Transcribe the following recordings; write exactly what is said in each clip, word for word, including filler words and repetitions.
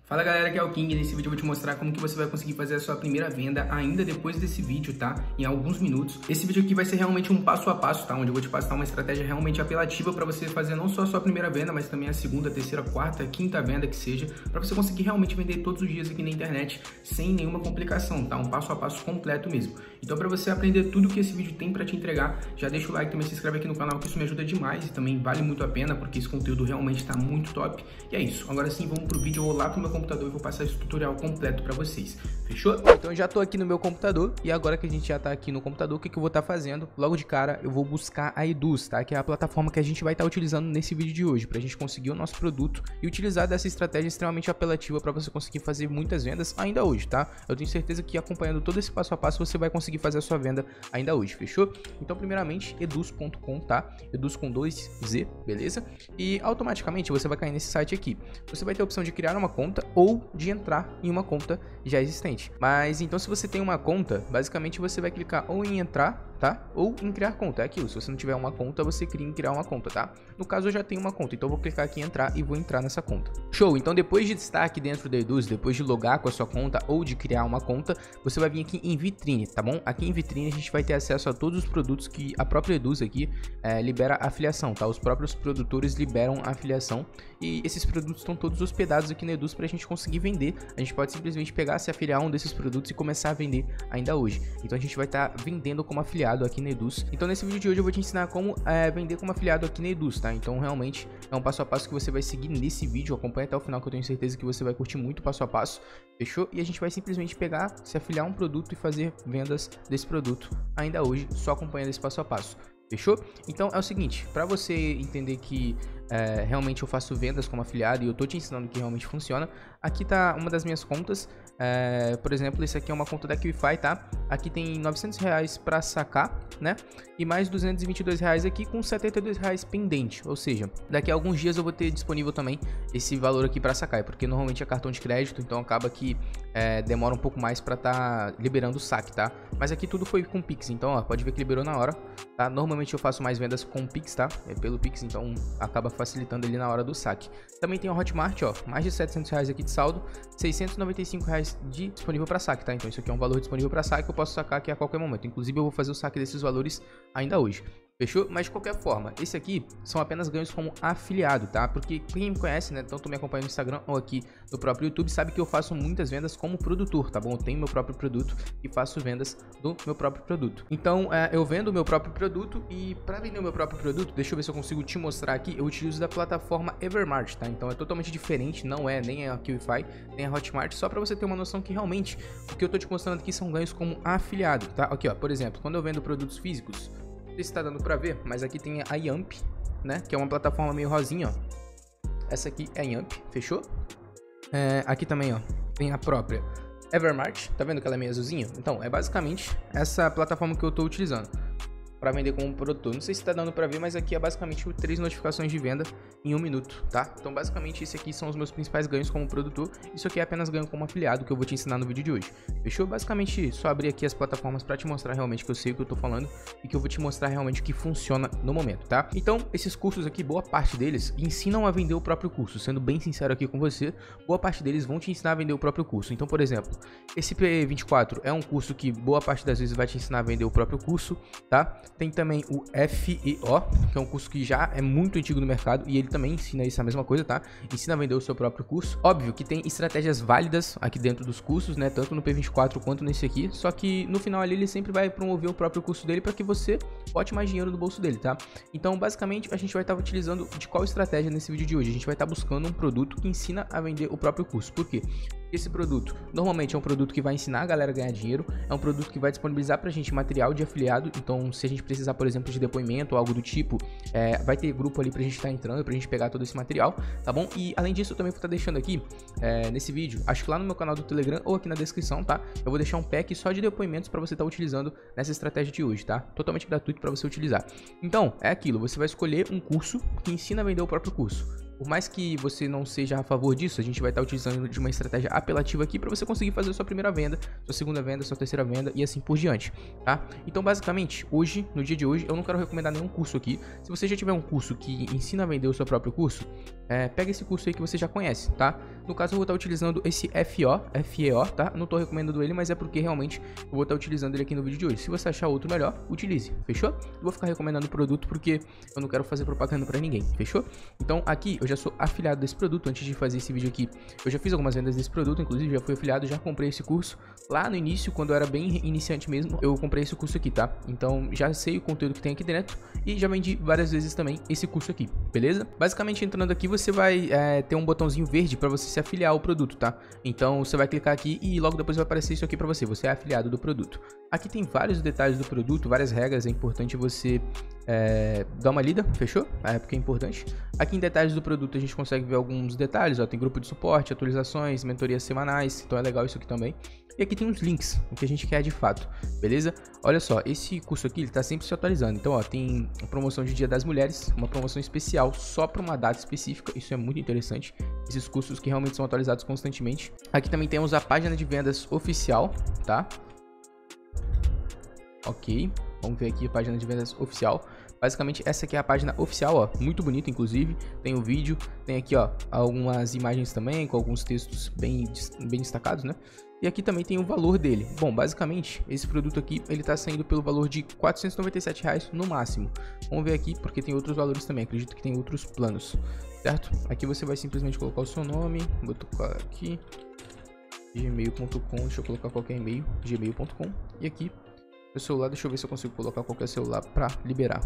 Fala galera, aqui é o King. Nesse vídeo eu vou te mostrar como que você vai conseguir fazer a sua primeira venda ainda depois desse vídeo, tá? Em alguns minutos. Esse vídeo aqui vai ser realmente um passo a passo, tá? Onde eu vou te passar uma estratégia realmente apelativa para você fazer não só a sua primeira venda, mas também a segunda, terceira, quarta, quinta venda que seja, para você conseguir realmente vender todos os dias aqui na internet sem nenhuma complicação, tá? Um passo a passo completo mesmo. Então, para você aprender tudo que esse vídeo tem para te entregar, já deixa o like, também se inscreve aqui no canal, que isso me ajuda demais e também vale muito a pena, porque esse conteúdo realmente está muito top. E é isso. Agora sim, vamos pro vídeo. Eu vou lá pro meu computador e vou passar esse tutorial completo para vocês. Fechou? Então, eu já tô aqui no meu computador e agora que a gente já tá aqui no computador, o que que eu vou estar tá fazendo? Logo de cara, eu vou buscar a Eduz, tá? Que é a plataforma que a gente vai estar tá utilizando nesse vídeo de hoje, para a gente conseguir o nosso produto e utilizar dessa estratégia extremamente apelativa para você conseguir fazer muitas vendas ainda hoje, tá? Eu tenho certeza que acompanhando todo esse passo a passo, você vai conseguir fazer a sua venda ainda hoje, fechou? Então, primeiramente, eduz ponto com, tá? Eduz com dois Z, beleza? E automaticamente você vai cair nesse site aqui. Você vai ter a opção de criar uma conta ou de entrar em uma conta já existente. Mas então, se você tem uma conta, basicamente você vai clicar ou em entrar, tá? Ou em criar conta, é aquilo. Se você não tiver uma conta, você cria em criar uma conta, tá? No caso, eu já tenho uma conta, então eu vou clicar aqui em entrar e vou entrar nessa conta. Show! Então, depois de estar aqui dentro da Eduz, depois de logar com a sua conta ou de criar uma conta, você vai vir aqui em vitrine, tá bom? Aqui em vitrine a gente vai ter acesso a todos os produtos que a própria Eduz aqui é, libera afiliação, tá? Os próprios produtores liberam a afiliação e esses produtos estão todos hospedados aqui na Eduz pra gente conseguir vender. A gente pode simplesmente pegar, se afiliar a um desses produtos e começar a vender ainda hoje. Então, a gente vai estar vendendo como afiliado aqui na Eduz. Então, nesse vídeo de hoje eu vou te ensinar como é, vender como afiliado aqui na Eduz, tá? Então, realmente é um passo a passo que você vai seguir nesse vídeo. Acompanha até o final, que eu tenho certeza que você vai curtir muito passo a passo. Fechou? E a gente vai simplesmente pegar, se afiliar a um produto e fazer vendas desse produto ainda hoje, só acompanhando esse passo a passo. Fechou? Então é o seguinte, para você entender que é, realmente eu faço vendas como afiliado e eu tô te ensinando que realmente funciona, aqui tá uma das minhas contas. É, por exemplo, esse aqui é uma conta da QIFI, tá? Aqui tem novecentos reais para sacar, né? E mais duzentos e vinte e dois reais aqui com setenta e dois reais pendente. Ou seja, daqui a alguns dias eu vou ter disponível também esse valor aqui para sacar, porque normalmente é cartão de crédito, então acaba que é, demora um pouco mais para tá liberando o saque, tá? Mas aqui tudo foi com Pix, então ó, pode ver que liberou na hora, tá? Normalmente eu faço mais vendas com Pix, tá? É pelo Pix, então acaba facilitando ali na hora do saque. Também tem o Hotmart, ó, mais de setecentos reais aqui de saldo, seiscentos e noventa e cinco reais de disponível para saque, tá? Então isso aqui é um valor disponível para saque, eu posso sacar aqui a qualquer momento. Inclusive eu vou fazer o saque desses valores ainda hoje. Fechou? Mas de qualquer forma, esse aqui são apenas ganhos como afiliado, tá? Porque quem me conhece, né, tanto me acompanha no Instagram ou aqui no próprio YouTube, sabe que eu faço muitas vendas como produtor, tá bom? Eu tenho meu próprio produto e faço vendas do meu próprio produto. Então, é, eu vendo o meu próprio produto e para vender o meu próprio produto, deixa eu ver se eu consigo te mostrar aqui, eu utilizo da plataforma Evermart, tá? Então é totalmente diferente, não é nem a QIFI, nem a Hotmart, só para você ter uma noção que realmente o que eu tô te mostrando aqui são ganhos como afiliado, tá? Aqui, ó, por exemplo, quando eu vendo produtos físicos, não sei se tá dando pra ver, mas aqui tem a Yamp, né? Que é uma plataforma meio rosinha, ó. Essa aqui é a Yamp, fechou? É, aqui também, ó, tem a própria Evermart. Tá vendo que ela é meio azulzinha? Então, é basicamente essa plataforma que eu tô utilizando para vender como produtor. Não sei se tá dando para ver, mas aqui é basicamente três notificações de venda em um minuto, tá? Então, basicamente, esse aqui são os meus principais ganhos como produtor. Isso aqui é apenas ganho como afiliado, que eu vou te ensinar no vídeo de hoje. Fechou? Basicamente, só abrir aqui as plataformas para te mostrar realmente que eu sei o que eu tô falando e que eu vou te mostrar realmente o que funciona no momento, tá? Então, esses cursos aqui, boa parte deles ensinam a vender o próprio curso. Sendo bem sincero aqui com você, boa parte deles vão te ensinar a vender o próprio curso. Então, por exemplo, esse P vinte e quatro é um curso que boa parte das vezes vai te ensinar a vender o próprio curso, tá? Tem também o F E O, que é um curso que já é muito antigo no mercado e ele também ensina isso, a mesma coisa, tá? Ensina a vender o seu próprio curso. Óbvio que tem estratégias válidas aqui dentro dos cursos, né? Tanto no P vinte e quatro quanto nesse aqui, só que no final ali ele sempre vai promover o próprio curso dele para que você bote mais dinheiro no bolso dele, tá? Então, basicamente, a gente vai estar utilizando de qual estratégia nesse vídeo de hoje? A gente vai estar buscando um produto que ensina a vender o próprio curso. Por quê? Esse produto, normalmente é um produto que vai ensinar a galera a ganhar dinheiro, é um produto que vai disponibilizar pra gente material de afiliado, então se a gente precisar, por exemplo, de depoimento ou algo do tipo, é, vai ter grupo ali pra gente estar entrando, pra gente pegar todo esse material, tá bom? E além disso, eu também vou estar deixando aqui, é, nesse vídeo, acho que lá no meu canal do Telegram ou aqui na descrição, tá? Eu vou deixar um pack só de depoimentos pra você estar utilizando nessa estratégia de hoje, tá? Totalmente gratuito pra você utilizar. Então, é aquilo, você vai escolher um curso que ensina a vender o próprio curso. Por mais que você não seja a favor disso, a gente vai estar utilizando de uma estratégia apelativa aqui para você conseguir fazer a sua primeira venda, sua segunda venda, sua terceira venda e assim por diante, tá? Então, basicamente, hoje, no dia de hoje, eu não quero recomendar nenhum curso aqui. Se você já tiver um curso que ensina a vender o seu próprio curso, é, pega esse curso aí que você já conhece, tá? No caso, eu vou estar utilizando esse F O, F E O, tá? Não estou recomendando ele, mas é porque realmente eu vou estar utilizando ele aqui no vídeo de hoje. Se você achar outro melhor, utilize, fechou? Eu vou ficar recomendando o produto porque eu não quero fazer propaganda para ninguém, fechou? Então, aqui eu já sou afiliado desse produto. Antes de fazer esse vídeo aqui, eu já fiz algumas vendas desse produto, inclusive já fui afiliado, já comprei esse curso lá no início, quando eu era bem iniciante mesmo, eu comprei esse curso aqui, tá? Então já sei o conteúdo que tem aqui dentro e já vendi várias vezes também esse curso aqui, beleza? Basicamente, entrando aqui, você vai é, ter um botãozinho verde para você se afiliar ao produto, tá? Então você vai clicar aqui e logo depois vai aparecer isso aqui para você, você é afiliado do produto. Aqui tem vários detalhes do produto, várias regras, é importante você é, dar uma lida, fechou? É porque é importante. Aqui em detalhes do produto a gente consegue ver alguns detalhes, ó, tem grupo de suporte, atualizações, mentorias semanais, então é legal isso aqui também. E aqui tem uns links, o que a gente quer de fato, beleza? Olha só, esse curso aqui ele tá sempre se atualizando, então ó, tem promoção de Dia das Mulheres, uma promoção especial só para uma data específica, isso é muito interessante, esses cursos que realmente são atualizados constantemente. Aqui também temos a página de vendas oficial, tá? Ok, vamos ver aqui a página de vendas oficial. Basicamente essa aqui é a página oficial, ó, muito bonita inclusive, tem o vídeo, tem aqui ó, algumas imagens também com alguns textos bem, bem destacados, né? E aqui também tem o valor dele. Bom, basicamente esse produto aqui ele tá saindo pelo valor de quatrocentos e noventa e sete reais no máximo. Vamos ver aqui porque tem outros valores também, acredito que tem outros planos, certo? Aqui você vai simplesmente colocar o seu nome, vou colocar aqui gmail ponto com, deixa eu colocar qualquer e-mail, gmail ponto com, e aqui o celular, deixa eu ver se eu consigo colocar qualquer celular para liberar.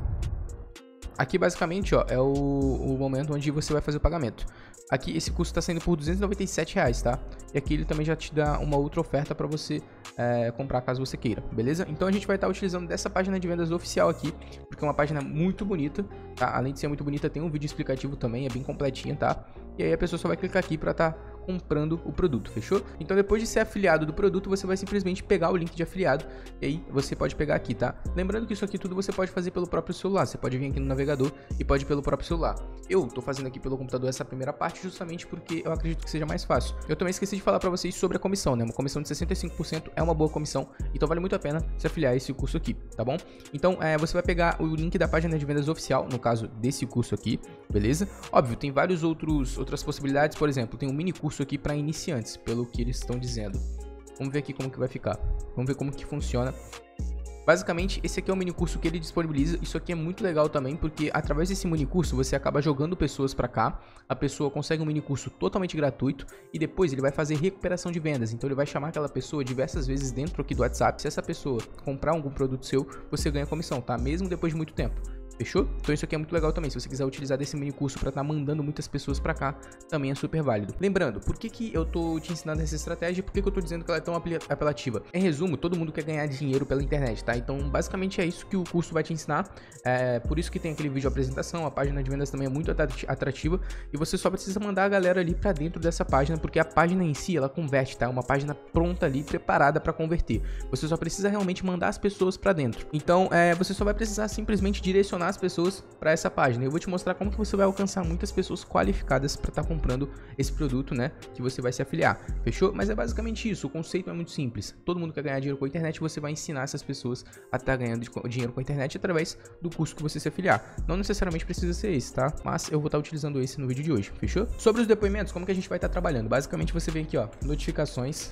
Aqui basicamente ó, é o, o momento onde você vai fazer o pagamento. Aqui esse custo está saindo por duzentos e noventa e sete reais, tá? E aqui ele também já te dá uma outra oferta para você é, comprar caso você queira, beleza? Então a gente vai estar tá utilizando dessa página de vendas oficial aqui, porque é uma página muito bonita, tá? Além de ser muito bonita, tem um vídeo explicativo também, é bem completinha, tá? E aí a pessoa só vai clicar aqui para estar tá comprando o produto, fechou? Então depois de ser afiliado do produto, você vai simplesmente pegar o link de afiliado e aí você pode pegar aqui, tá? Lembrando que isso aqui tudo você pode fazer pelo próprio celular, você pode vir aqui no navegador e pode ir pelo próprio celular. Eu tô fazendo aqui pelo computador essa primeira parte justamente porque eu acredito que seja mais fácil. Eu também esqueci de falar para vocês sobre a comissão, né? Uma comissão de sessenta e cinco por cento é uma boa comissão, então vale muito a pena se afiliar a esse curso aqui, tá bom? Então é, você vai pegar o link da página de vendas oficial, no caso desse curso aqui, beleza? Óbvio, tem vários outros outras possibilidades, por exemplo, tem um mini curso aqui para iniciantes, pelo que eles estão dizendo. Vamos ver aqui como que vai ficar. Vamos ver como que funciona. Basicamente, esse aqui é o mini curso que ele disponibiliza. Isso aqui é muito legal também, porque através desse mini curso você acaba jogando pessoas para cá. A pessoa consegue um mini curso totalmente gratuito e depois ele vai fazer recuperação de vendas. Então ele vai chamar aquela pessoa diversas vezes dentro aqui do WhatsApp. Se essa pessoa comprar algum produto seu, você ganha comissão, tá? Mesmo depois de muito tempo. Fechou? Então isso aqui é muito legal também. Se você quiser utilizar desse mini curso para estar tá mandando muitas pessoas para cá, também é super válido. Lembrando, por que que eu tô te ensinando essa estratégia? Por que que eu tô dizendo que ela é tão apelativa? Em resumo, todo mundo quer ganhar dinheiro pela internet, tá? Então basicamente é isso que o curso vai te ensinar. É por isso que tem aquele vídeo apresentação, a página de vendas também é muito atrativa e você só precisa mandar a galera ali para dentro dessa página, porque a página em si, ela converte, tá? É uma página pronta ali, preparada para converter. Você só precisa realmente mandar as pessoas para dentro. Então, é, você só vai precisar simplesmente direcionar as pessoas para essa página. Eu vou te mostrar como que você vai alcançar muitas pessoas qualificadas para estar tá comprando esse produto, né, que você vai se afiliar. Fechou? Mas é basicamente isso. O conceito é muito simples. Todo mundo quer ganhar dinheiro com a internet, você vai ensinar essas pessoas a estar tá ganhando dinheiro com a internet através do curso que você se afiliar. Não necessariamente precisa ser esse, tá? Mas eu vou estar tá utilizando esse no vídeo de hoje. Fechou? Sobre os depoimentos, como que a gente vai estar tá trabalhando? Basicamente você vem aqui, ó, notificações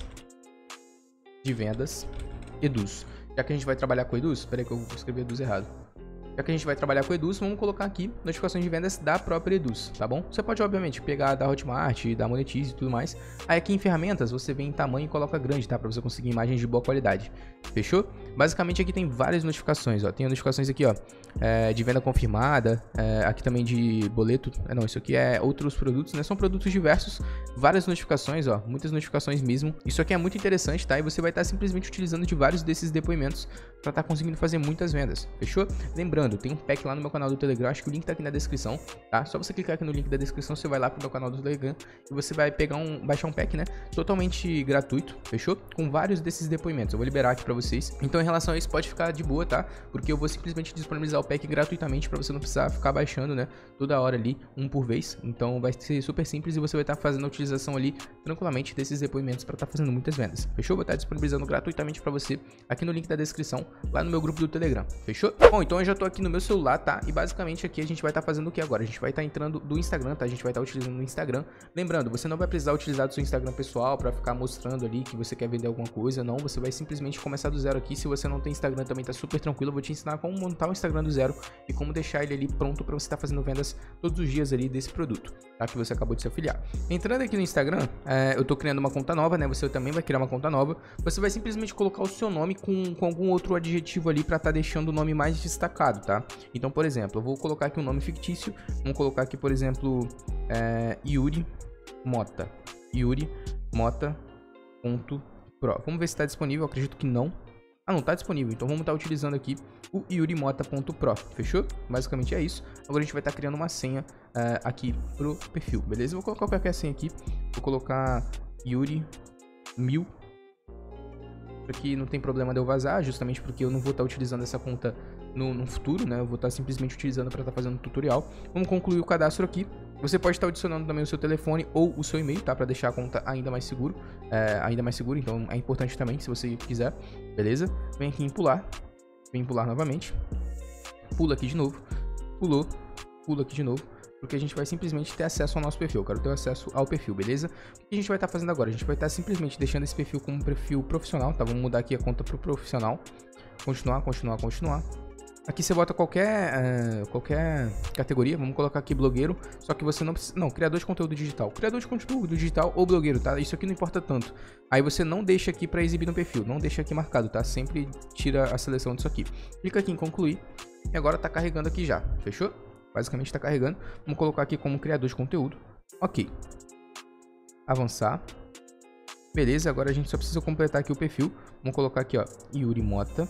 de vendas, Eduz. Já que a gente vai trabalhar com Eduz, espera aí que eu vou escrever Eduz errado. Já que a gente vai trabalhar com Eduz, vamos colocar aqui notificações de vendas da própria Eduz, tá bom? Você pode, obviamente, pegar da Hotmart, da Monetize e tudo mais. Aí aqui em ferramentas, você vem em tamanho e coloca grande, tá? Pra você conseguir imagens de boa qualidade. Fechou? Basicamente aqui tem várias notificações, ó. Tem notificações aqui, ó, é, de venda confirmada, é, aqui também de boleto. É, não, isso aqui é outros produtos, né? São produtos diversos, várias notificações, ó, muitas notificações mesmo. Isso aqui é muito interessante, tá? E você vai estar simplesmente utilizando de vários desses depoimentos para estar conseguindo fazer muitas vendas. Fechou? Lembrando, lembrando, tem um pack lá no meu canal do Telegram, acho que o link tá aqui na descrição, tá? Só você clicar aqui no link da descrição, você vai lá pro meu canal do Telegram e você vai pegar um, baixar um pack, né? Totalmente gratuito, fechou? Com vários desses depoimentos, eu vou liberar aqui pra vocês. Então, em relação a isso, pode ficar de boa, tá? Porque eu vou simplesmente disponibilizar o pack gratuitamente pra você não precisar ficar baixando, né? Toda hora ali, um por vez. Então, vai ser super simples e você vai estar fazendo a utilização ali tranquilamente desses depoimentos pra estar fazendo muitas vendas, fechou? Vou estar disponibilizando gratuitamente pra você aqui no link da descrição, lá no meu grupo do Telegram, fechou? Bom, então eu já tô aqui no meu celular, tá? E basicamente aqui a gente vai estar fazendo o que agora? A gente vai estar entrando do Instagram, tá? A gente vai estar utilizando o Instagram. Lembrando, você não vai precisar utilizar do seu Instagram pessoal pra ficar mostrando ali que você quer vender alguma coisa, não. Você vai simplesmente começar do zero aqui. Se você não tem Instagram também tá super tranquilo, eu vou te ensinar como montar o Instagram do zero e como deixar ele ali pronto pra você estar fazendo vendas todos os dias ali desse produto, tá? Que você acabou de se afiliar. Entrando aqui no Instagram, é, eu tô criando uma conta nova, né? Você também vai criar uma conta nova. Você vai simplesmente colocar o seu nome com, com algum outro adjetivo ali pra estar deixando o nome mais destacado, tá? Então, por exemplo, eu vou colocar aqui um nome fictício. Vamos colocar aqui, por exemplo, é, Yuri Mota. Yuri Mota ponto pro. Vamos ver se está disponível. Eu acredito que não. Ah, não está disponível. Então vamos estar utilizando aqui o yuri mota ponto pro. Fechou? Basicamente é isso. Agora a gente vai estar criando uma senha uh, aqui pro perfil, beleza? Eu vou colocar qualquer senha aqui. Vou colocar Yuri mil. Aqui não tem problema de eu vazar, justamente porque eu não vou estar utilizando essa conta no, no futuro, né? Eu vou estar simplesmente utilizando para estar fazendo um tutorial. Vamos concluir o cadastro aqui. Você pode estar adicionando também o seu telefone ou o seu e-mail, tá? Para deixar a conta ainda mais seguro, é, ainda mais seguro. Então é importante também, se você quiser, beleza? Vem aqui em pular, vem em pular novamente, pula aqui de novo, pulou, pula aqui de novo. Porque a gente vai simplesmente ter acesso ao nosso perfil. Eu quero ter acesso ao perfil, beleza? O que a gente vai estar fazendo agora? A gente vai estar simplesmente deixando esse perfil como um perfil profissional, tá? Vamos mudar aqui a conta para o profissional. Continuar, continuar, continuar. Aqui você bota qualquer, uh, qualquer categoria. Vamos colocar aqui blogueiro. Só que você não precisa... Não, criador de conteúdo digital. Criador de conteúdo digital ou blogueiro, tá? Isso aqui não importa tanto. Aí você não deixa aqui para exibir no perfil. Não deixa aqui marcado, tá? Sempre tira a seleção disso aqui. Clica aqui em concluir. E agora tá carregando aqui já. Fechou? Basicamente está carregando. Vamos colocar aqui como criador de conteúdo. Ok. Avançar. Beleza, agora a gente só precisa completar aqui o perfil. Vamos colocar aqui, ó, Yuri Mota.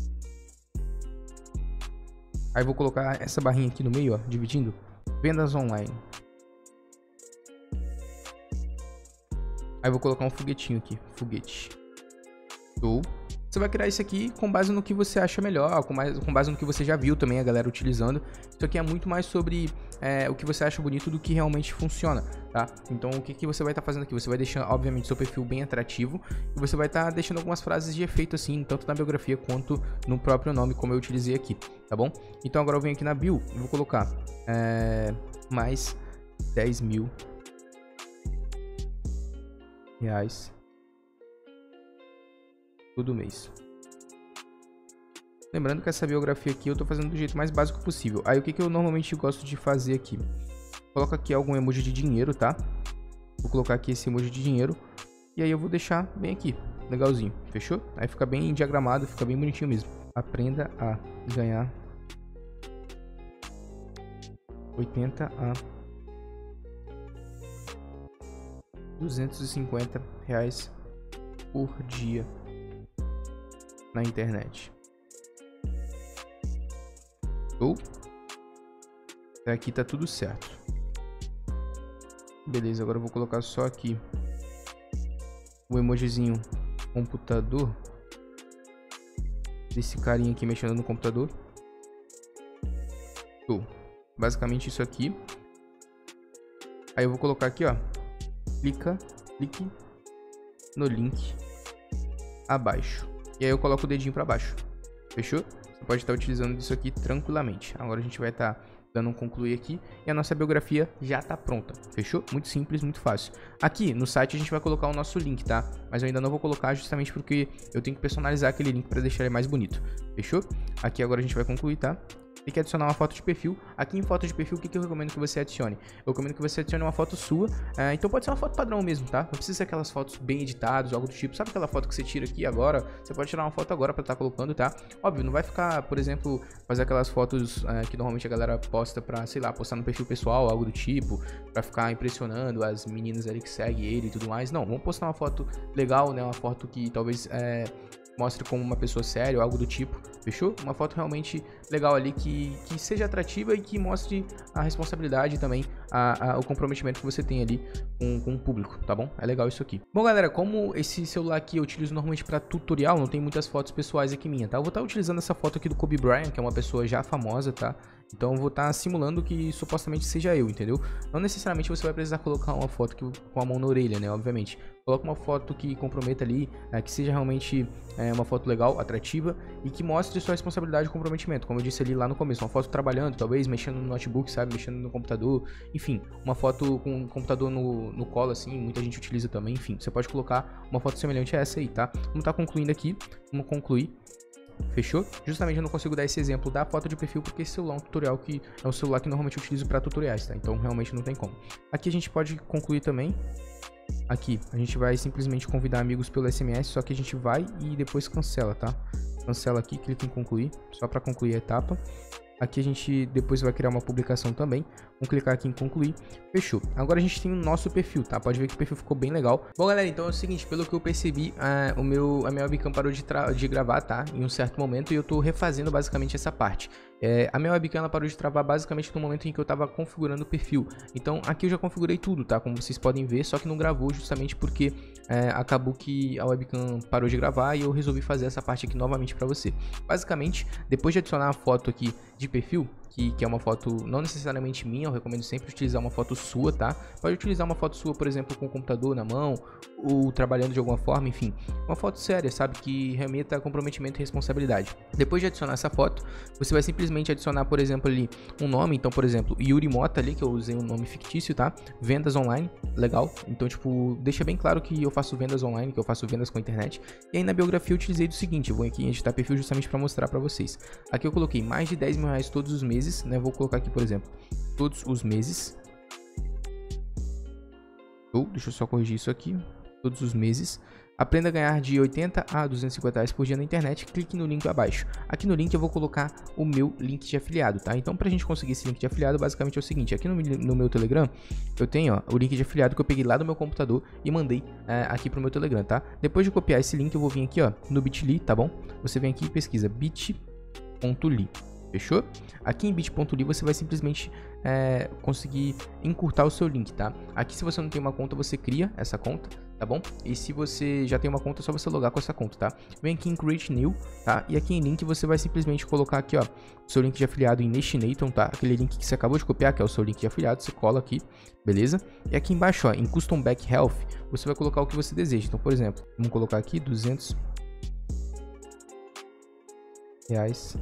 Aí vou colocar essa barrinha aqui no meio, ó, dividindo. Vendas online. Aí vou colocar um foguetinho aqui. Foguete. Show. Você vai criar isso aqui com base no que você acha melhor, com, mais, com base no que você já viu também a galera utilizando. Isso aqui é muito mais sobre é, o que você acha bonito do que realmente funciona, tá? Então o que, que você vai estar tá fazendo aqui? Você vai deixando, obviamente, seu perfil bem atrativo e você vai estar tá deixando algumas frases de efeito assim, tanto na biografia quanto no próprio nome, como eu utilizei aqui, tá bom? Então agora eu venho aqui na bio e vou colocar é, mais dez mil reais todo mês. Lembrando que essa biografia aqui eu tô fazendo do jeito mais básico possível. Aí o que, que eu normalmente gosto de fazer aqui? Coloca aqui algum emoji de dinheiro, tá? Vou colocar aqui esse emoji de dinheiro. E aí eu vou deixar bem aqui, legalzinho, fechou? Aí fica bem diagramado, fica bem bonitinho mesmo. Aprenda a ganhar oitenta a duzentos e cinquenta reais por dia na internet. Ou aqui tá tudo certo. Beleza, agora eu vou colocar só aqui o emojizinho computador desse carinha aqui mexendo no computador. Show. Basicamente isso aqui. Aí eu vou colocar aqui, ó, clica, clique no link abaixo. E aí eu coloco o dedinho para baixo. Fechou? Você pode estar utilizando isso aqui tranquilamente. Agora a gente vai estar dando um concluir aqui e a nossa biografia já está pronta. Fechou? Muito simples, muito fácil. Aqui no site a gente vai colocar o nosso link, tá? Mas eu ainda não vou colocar justamente porque eu tenho que personalizar aquele link para deixar ele mais bonito. Fechou? Aqui agora a gente vai concluir, tá? Tem que adicionar uma foto de perfil. Aqui em foto de perfil, o que, que eu recomendo que você adicione? Eu recomendo que você adicione uma foto sua. Uh, então pode ser uma foto padrão mesmo, tá? Não precisa ser aquelas fotos bem editadas, algo do tipo. Sabe aquela foto que você tira aqui agora? Você pode tirar uma foto agora pra estar tá colocando, tá? Óbvio, não vai ficar, por exemplo, fazer aquelas fotos uh, que normalmente a galera posta pra, sei lá, postar no perfil pessoal, algo do tipo, pra ficar impressionando as meninas ali que seguem ele e tudo mais. Não, vamos postar uma foto legal, né? Uma foto que talvez... É... mostre como uma pessoa séria ou algo do tipo, fechou? Uma foto realmente legal ali que, que seja atrativa e que mostre a responsabilidade e também a, a, o comprometimento que você tem ali com, com o público, tá bom? É legal isso aqui. Bom, galera, como esse celular aqui eu utilizo normalmente para tutorial, não tem muitas fotos pessoais aqui minha, tá? Eu vou estar utilizando essa foto aqui do Kobe Bryant, que é uma pessoa já famosa, tá? Então eu vou estar simulando que supostamente seja eu, entendeu? Não necessariamente você vai precisar colocar uma foto que, com a mão na orelha, né? Obviamente. Coloca uma foto que comprometa ali, é, que seja realmente é, uma foto legal, atrativa e que mostre sua responsabilidade e comprometimento. Como eu disse ali lá no começo, uma foto trabalhando, talvez mexendo no notebook, sabe? Mexendo no computador, enfim. Uma foto com o computador no, no colo, assim, muita gente utiliza também, enfim. Você pode colocar uma foto semelhante a essa aí, tá? Vamos estar concluindo aqui, vamos concluir. Fechou? Justamente eu não consigo dar esse exemplo da foto de perfil porque esse celular é um tutorial que é um celular que normalmente eu utilizo para tutoriais, tá? Então realmente não tem como. Aqui a gente pode concluir também. Aqui a gente vai simplesmente convidar amigos pelo S M S, só que a gente vai e depois cancela, tá? Cancela aqui, clica em concluir, só para concluir a etapa. Aqui a gente depois vai criar uma publicação também. Vamos clicar aqui em concluir. Fechou. Agora a gente tem o nosso perfil, tá? Pode ver que o perfil ficou bem legal. Bom, galera, então é o seguinte. Pelo que eu percebi, a, o meu, a minha webcam parou de, de gravar, tá? Em um certo momento. E eu tô refazendo basicamente essa parte. É, a minha webcam ela parou de travar basicamente no momento em que eu tava configurando o perfil. Então aqui eu já configurei tudo, tá? Como vocês podem ver. Só que não gravou justamente porque é, acabou que a webcam parou de gravar. E eu resolvi fazer essa parte aqui novamente pra você. Basicamente, depois de adicionar a foto aqui de perfil, que, que é uma foto não necessariamente minha, eu recomendo sempre utilizar uma foto sua, tá? Pode utilizar uma foto sua, por exemplo, com o computador na mão, ou trabalhando de alguma forma, enfim. Uma foto séria, sabe? Que remeta a comprometimento e responsabilidade. Depois de adicionar essa foto, você vai simplesmente adicionar, por exemplo, ali um nome. Então, por exemplo, Yuri Mota ali, que eu usei um nome fictício, tá? Vendas online, legal. Então, tipo, deixa bem claro que eu faço vendas online, que eu faço vendas com a internet. E aí na biografia eu utilizei do seguinte, eu vou aqui editar perfil justamente para mostrar para vocês. Aqui eu coloquei mais de dez mil reais todos os meses, né? Vou colocar aqui, por exemplo, todos os meses. Oh, deixa eu só corrigir isso aqui. Todos os meses. Aprenda a ganhar de oitenta a duzentos e cinquenta reais por dia na internet. Clique no link abaixo. Aqui no link eu vou colocar o meu link de afiliado, tá? Então, pra gente conseguir esse link de afiliado, basicamente é o seguinte. Aqui no, no meu Telegram, eu tenho ó, o link de afiliado que eu peguei lá do meu computador e mandei é, aqui pro meu Telegram, tá? Depois de copiar esse link, eu vou vir aqui ó, no bit ponto l y, tá bom? Você vem aqui e pesquisa bit ponto l y. Fechou? Aqui em bit ponto l y você vai simplesmente é, conseguir encurtar o seu link, tá? Aqui se você não tem uma conta, você cria essa conta, tá bom? E se você já tem uma conta, é só você logar com essa conta, tá? Vem aqui em Create New, tá? E aqui em Link você vai simplesmente colocar aqui, ó, o seu link de afiliado em Destinator, tá? Aquele link que você acabou de copiar, que é o seu link de afiliado, você cola aqui, beleza? E aqui embaixo, ó, em Custom Back Health, você vai colocar o que você deseja. Então, por exemplo, vamos colocar aqui duzentos reais.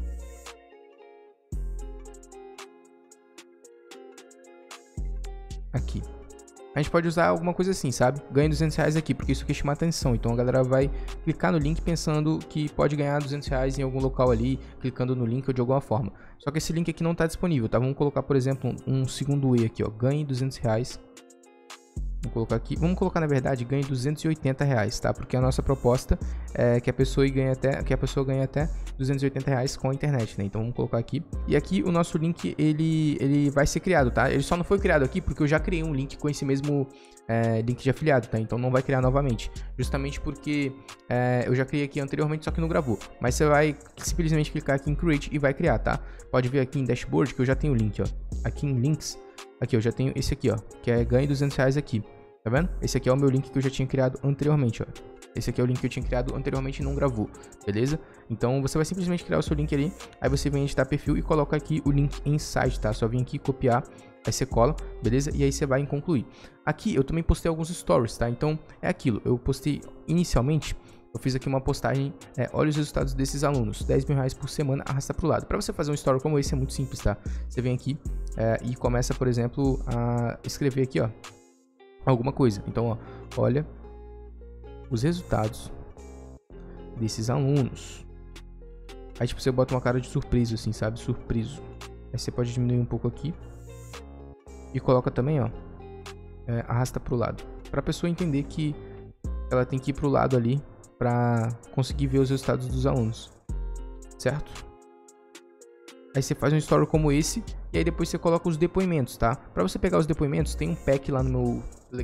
Aqui. A gente pode usar alguma coisa assim, sabe? Ganha duzentos reais aqui, porque isso aqui chama atenção. Então a galera vai clicar no link pensando que pode ganhar duzentos reais em algum local ali, clicando no link ou de alguma forma. Só que esse link aqui não está disponível, tá? Vamos colocar, por exemplo, um, um segundo E aqui, ó. Ganhe duzentos reais. Vamos colocar aqui. Vamos colocar, na verdade, ganhe duzentos e oitenta reais, tá? Porque a nossa proposta é que a pessoa ganhe até, que a pessoa ganhe até duzentos e oitenta reais com a internet, né? Então vamos colocar aqui. E aqui o nosso link, ele, ele vai ser criado, tá? Ele só não foi criado aqui porque eu já criei um link com esse mesmo é, link de afiliado, tá? Então não vai criar novamente. Justamente porque é, eu já criei aqui anteriormente, só que não gravou. Mas você vai simplesmente clicar aqui em Create e vai criar, tá? Pode ver aqui em Dashboard que eu já tenho o link, ó. Aqui em Links, aqui eu já tenho esse aqui, ó. Que é ganhe duzentos reais aqui. Tá vendo? Esse aqui é o meu link que eu já tinha criado anteriormente, ó. Esse aqui é o link que eu tinha criado anteriormente e não gravou, beleza? Então você vai simplesmente criar o seu link ali, aí você vem editar perfil e coloca aqui o link inside, tá? Só vem aqui copiar, aí você cola, beleza? E aí você vai em concluir. Aqui eu também postei alguns stories, tá? Então é aquilo, eu postei inicialmente, eu fiz aqui uma postagem, é, olha os resultados desses alunos, dez mil reais por semana, arrasta pro lado. Para você fazer um story como esse é muito simples, tá? Você vem aqui é, e começa, por exemplo, a escrever aqui, ó, alguma coisa. Então, ó, olha os resultados desses alunos. Aí, tipo, você bota uma cara de surpreso, assim, sabe? Surpreso. Aí você pode diminuir um pouco aqui. E coloca também, ó, é, arrasta pro lado. Pra pessoa entender que ela tem que ir pro lado ali pra conseguir ver os resultados dos alunos. Certo? Aí você faz um story como esse. E aí depois você coloca os depoimentos, tá? Pra você pegar os depoimentos, tem um pack lá no meu Telegram,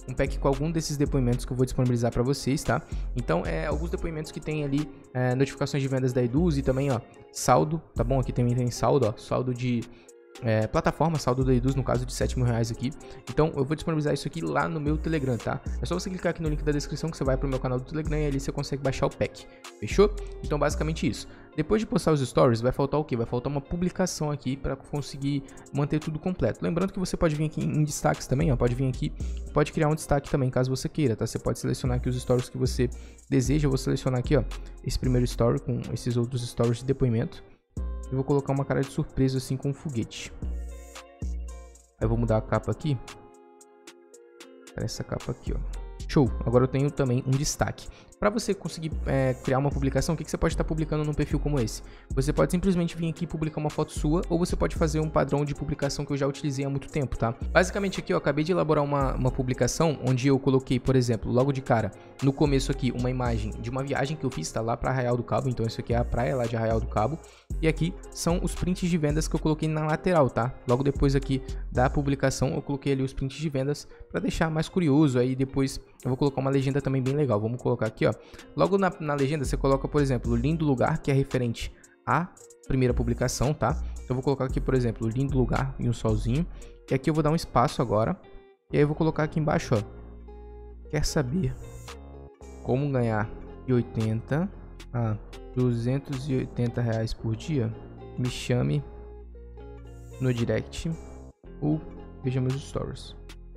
um pack com algum desses depoimentos que eu vou disponibilizar para vocês, tá? Então, é, alguns depoimentos que tem ali é, notificações de vendas da Eduz e também, ó, saldo, tá bom? Aqui também tem saldo, ó, saldo de é, plataforma, saldo da Eduz, no caso de sete mil reais aqui. Então, eu vou disponibilizar isso aqui lá no meu Telegram, tá? É só você clicar aqui no link da descrição que você vai pro meu canal do Telegram e ali você consegue baixar o pack, fechou? Então, basicamente isso. Depois de postar os stories, vai faltar o quê? Vai faltar uma publicação aqui para conseguir manter tudo completo. Lembrando que você pode vir aqui em destaques também, ó, pode vir aqui, pode criar um destaque também, caso você queira, tá? Você pode selecionar aqui os stories que você deseja. Eu vou selecionar aqui, ó, esse primeiro story com esses outros stories de depoimento. Eu vou colocar uma cara de surpresa assim com um foguete. Aí eu vou mudar a capa aqui para essa capa aqui, ó. Show! Agora eu tenho também um destaque. Para você conseguir é, criar uma publicação, o que, que você pode estar publicando num perfil como esse? Você pode simplesmente vir aqui e publicar uma foto sua, ou você pode fazer um padrão de publicação que eu já utilizei há muito tempo, tá? Basicamente aqui eu acabei de elaborar uma, uma publicação onde eu coloquei, por exemplo, logo de cara, no começo aqui, uma imagem de uma viagem que eu fiz, tá? Lá para Arraial do Cabo, então isso aqui é a praia lá de Arraial do Cabo. E aqui são os prints de vendas que eu coloquei na lateral, tá? Logo depois aqui da publicação eu coloquei ali os prints de vendas para deixar mais curioso. Aí depois eu vou colocar uma legenda também bem legal. Vamos colocar aqui, ó. Logo na, na legenda você coloca, por exemplo, lindo lugar, que é referente à primeira publicação, tá? Então eu vou colocar aqui, por exemplo, lindo lugar e um solzinho. E aqui eu vou dar um espaço agora. E aí eu vou colocar aqui embaixo, ó. Quer saber como ganhar de oitenta a duzentos e oitenta reais por dia? Me chame no direct ou veja meus stories.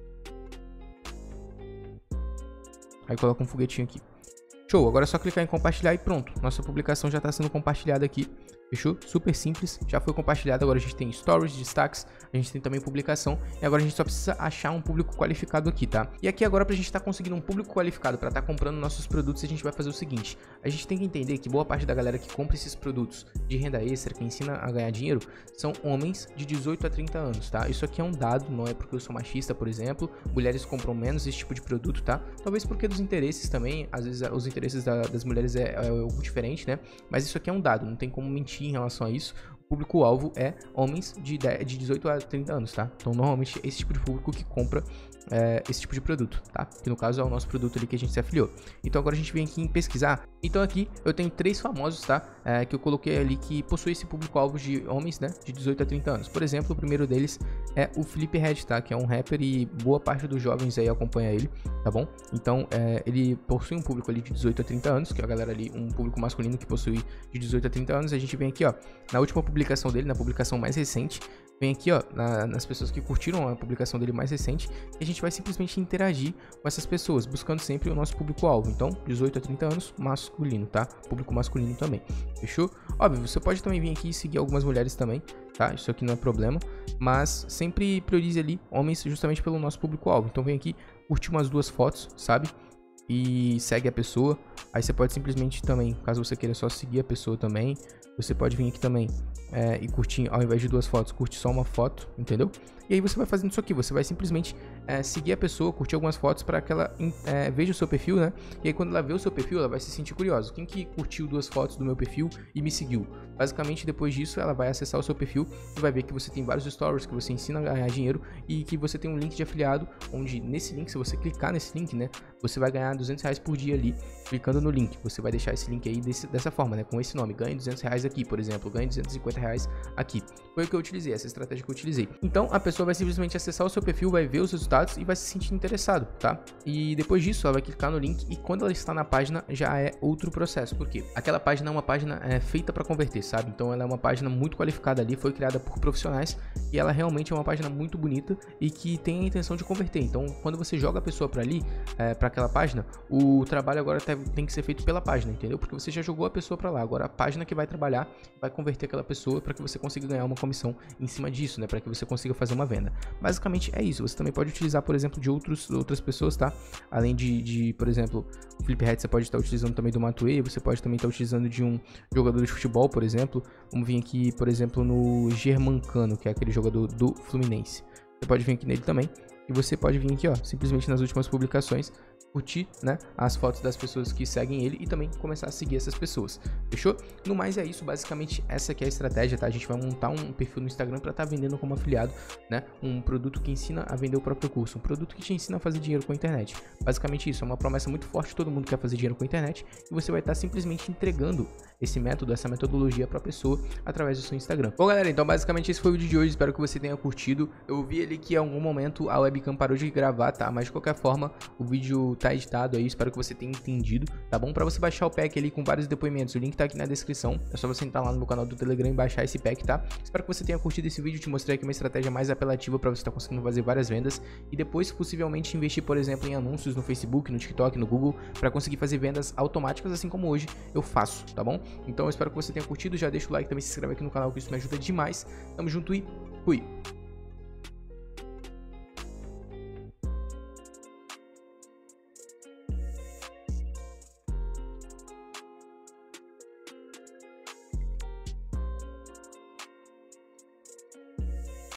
Aí coloca um foguetinho aqui. Show, agora é só clicar em compartilhar e pronto. Nossa publicação já está sendo compartilhada aqui. Fechou? Super simples, já foi compartilhado. Agora a gente tem stories, destaques, a gente tem também publicação. E agora a gente só precisa achar um público qualificado aqui, tá? E aqui agora, pra gente estar tá conseguindo um público qualificado para estar tá comprando nossos produtos, a gente vai fazer o seguinte. A gente tem que entender que boa parte da galera que compra esses produtos de renda extra, que ensina a ganhar dinheiro, são homens de dezoito a trinta anos, tá? Isso aqui é um dado, não é porque eu sou machista, por exemplo. Mulheres compram menos esse tipo de produto, tá? Talvez porque dos interesses também, às vezes os interesses da, das mulheres é, é algo diferente, né? Mas isso aqui é um dado, não tem como mentir em relação a isso. O público-alvo é homens de, de dezoito a trinta anos, tá? Então, normalmente, esse tipo de público que compra é, esse tipo de produto, tá? Que no caso é o nosso produto ali que a gente se afiliou. Então, agora a gente vem aqui em pesquisar. Então, aqui eu tenho três famosos, tá? É, que eu coloquei ali que possui esse público-alvo de homens, né? De dezoito a trinta anos. Por exemplo, o primeiro deles é o Felipe Red, tá? Que é um rapper e boa parte dos jovens aí acompanha ele, tá bom? Então, é, ele possui um público ali de dezoito a trinta anos, que é a galera ali, um público masculino que possui de dezoito a trinta anos. A gente vem aqui, ó, na última publicação dele, na publicação mais recente, vem aqui, ó, na, nas pessoas que curtiram a publicação dele mais recente, e a gente vai simplesmente interagir com essas pessoas, buscando sempre o nosso público-alvo. Então, dezoito a trinta anos, masculino, tá? Público masculino também, fechou? Óbvio, você pode também vir aqui e seguir algumas mulheres também, tá? Isso aqui não é problema, mas sempre priorize ali homens justamente pelo nosso público-alvo. Então, vem aqui, curte umas duas fotos, sabe? E segue a pessoa. Aí você pode simplesmente também, caso você queira só seguir a pessoa também, você pode vir aqui também é, e curtir, ao invés de duas fotos, curte só uma foto, entendeu? E aí você vai fazendo isso aqui, você vai simplesmente é, seguir a pessoa, curtir algumas fotos para que ela é, veja o seu perfil, né? E aí quando ela vê o seu perfil, ela vai se sentir curiosa. Quem que curtiu duas fotos do meu perfil e me seguiu? Basicamente, depois disso, ela vai acessar o seu perfil e vai ver que você tem vários stories, que você ensina a ganhar dinheiro e que você tem um link de afiliado, onde nesse link, se você clicar nesse link, né? Você vai ganhar duzentos reais por dia ali, clicando no link. Você vai deixar esse link aí desse, dessa forma, né? Com esse nome, ganhe duzentos reais aqui, por exemplo, ganhe duzentos e cinquenta reais aqui. Foi o que eu utilizei, essa estratégia que eu utilizei. Então, a pessoa vai simplesmente acessar o seu perfil, vai ver os resultados e vai se sentir interessado, tá? E depois disso, ela vai clicar no link e quando ela está na página, já é outro processo. Por quê? Aquela página é uma página é, feita para converter, sabe? Então, ela é uma página muito qualificada ali, foi criada por profissionais e ela realmente é uma página muito bonita e que tem a intenção de converter. Então, quando você joga a pessoa para ali, é, para aquela página, o trabalho agora tem que ser feito pela página, entendeu? Porque você já jogou a pessoa para lá. Agora, a página que vai trabalhar vai converter aquela pessoa para que você consiga ganhar uma comissão em cima disso, né? Para que você consiga fazer uma venda. Basicamente é isso. Você também pode utilizar, por exemplo, de outros, outras pessoas, tá? Além de, de por exemplo, o Felipe Red, você pode estar utilizando também do Matuê, você pode também estar utilizando de um jogador de futebol, por exemplo. Vamos vir aqui, por exemplo, no Germancano, que é aquele jogador do Fluminense. Você pode vir aqui nele também E você pode vir aqui, ó, simplesmente nas últimas publicações, curtir, né, as fotos das pessoas que seguem ele e também começar a seguir essas pessoas, fechou? No mais é isso, basicamente essa aqui é a estratégia, tá? A gente vai montar um perfil no Instagram para estar tá vendendo como afiliado, né, um produto que ensina a vender o próprio curso, um produto que te ensina a fazer dinheiro com a internet. Basicamente isso, é uma promessa muito forte, todo mundo quer fazer dinheiro com a internet e você vai estar tá simplesmente entregando esse método, essa metodologia para a pessoa através do seu Instagram. Bom, galera, então basicamente esse foi o vídeo de hoje, espero que você tenha curtido. Eu vi ali que em algum momento a webcam parou de gravar, tá? Mas de qualquer forma, o vídeo tá editado aí, espero que você tenha entendido, tá bom? Para você baixar o pack ali com vários depoimentos, o link tá aqui na descrição, é só você entrar lá no meu canal do Telegram e baixar esse pack, tá? Espero que você tenha curtido esse vídeo, te mostrei aqui uma estratégia mais apelativa para você estar tá conseguindo fazer várias vendas e depois possivelmente investir, por exemplo, em anúncios no Facebook, no TikTok, no Google, para conseguir fazer vendas automáticas, assim como hoje eu faço, tá bom? Então eu espero que você tenha curtido, já deixa o like, também se inscreve aqui no canal que isso me ajuda demais. Tamo junto e fui!